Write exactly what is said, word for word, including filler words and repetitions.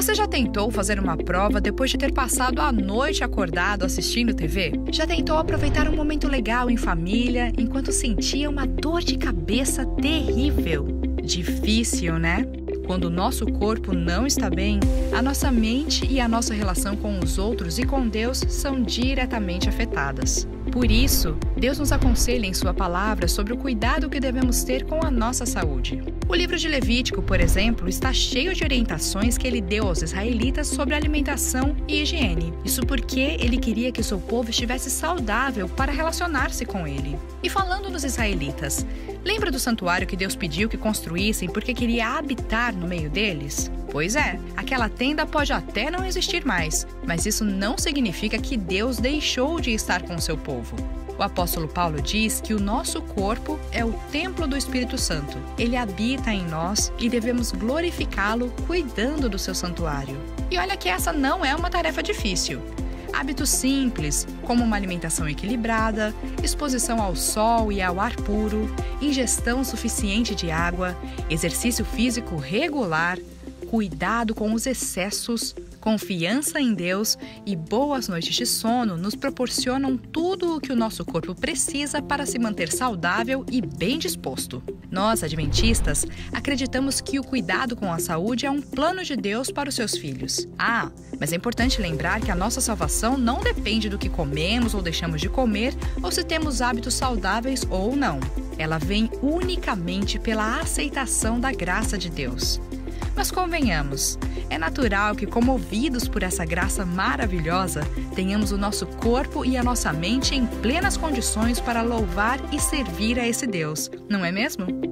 Você já tentou fazer uma prova depois de ter passado a noite acordado assistindo T V? Já tentou aproveitar um momento legal em família enquanto sentia uma dor de cabeça terrível? Difícil, né? Quando o nosso corpo não está bem, a nossa mente e a nossa relação com os outros e com Deus são diretamente afetadas. Por isso, Deus nos aconselha em sua palavra sobre o cuidado que devemos ter com a nossa saúde. O livro de Levítico, por exemplo, está cheio de orientações que ele deu aos israelitas sobre alimentação e higiene. Isso porque ele queria que o seu povo estivesse saudável para relacionar-se com ele. E falando nos israelitas, lembra do santuário que Deus pediu que construíssem porque queria habitar no meio deles? Pois é, aquela tenda pode até não existir mais, mas isso não significa que Deus deixou de estar com o seu povo. O apóstolo Paulo diz que o nosso corpo é o templo do Espírito Santo. Ele habita em nós e devemos glorificá-lo cuidando do seu santuário. E olha que essa não é uma tarefa difícil. Hábitos simples, como uma alimentação equilibrada, exposição ao sol e ao ar puro, ingestão suficiente de água, exercício físico regular, cuidado com os excessos, confiança em Deus e boas noites de sono nos proporcionam tudo o que o nosso corpo precisa para se manter saudável e bem disposto. Nós, adventistas, acreditamos que o cuidado com a saúde é um plano de Deus para os seus filhos. Ah, mas é importante lembrar que a nossa salvação não depende do que comemos ou deixamos de comer ou se temos hábitos saudáveis ou não. Ela vem unicamente pela aceitação da graça de Deus. Mas convenhamos, é natural que, comovidos por essa graça maravilhosa, tenhamos o nosso corpo e a nossa mente em plenas condições para louvar e servir a esse Deus, não é mesmo?